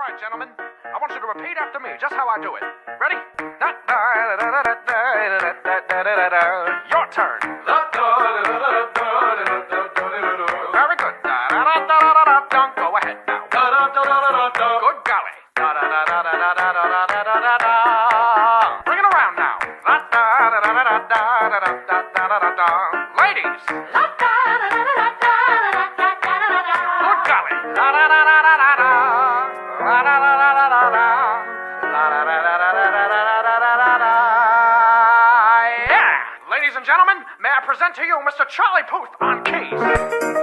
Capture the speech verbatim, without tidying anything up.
right, gentlemen. I want you to repeat after me, just how I do it. Ready? Your turn. Very good. Go ahead now. Good golly. Bring it around now. Ladies. Good golly. Yeah. Ladies and gentlemen, may I present to you Mister Charlie Puth on keys.